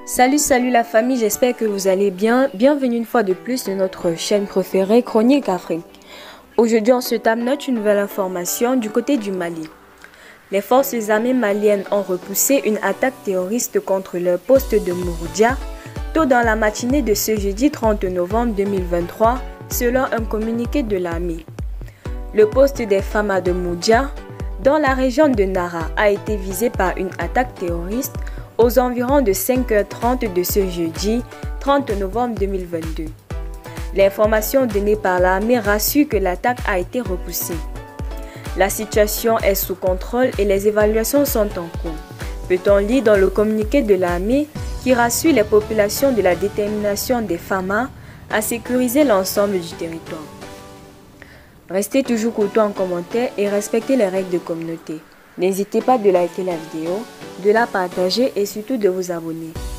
Salut la famille, j'espère que vous allez bien. Bienvenue une fois de plus sur notre chaîne préférée Chronique Afrique. Aujourd'hui, on se tape une nouvelle information du côté du Mali. Les forces armées maliennes ont repoussé une attaque terroriste contre leur poste de Mouroudia tôt dans la matinée de ce jeudi 30 novembre 2023, selon un communiqué de l'armée. Le poste des Famas de Mouroudia, dans la région de Nara, a été visé par une attaque terroriste aux environs de 5h30 de ce jeudi 30 novembre 2022. L'information donnée par l'armée rassure que l'attaque a été repoussée. La situation est sous contrôle et les évaluations sont en cours. Peut-on lire dans le communiqué de l'armée qui rassure les populations de la détermination des Famas à sécuriser l'ensemble du territoire. Restez toujours courtois en commentaire et respectez les règles de communauté. N'hésitez pas de liker la vidéo, de la partager et surtout de vous abonner.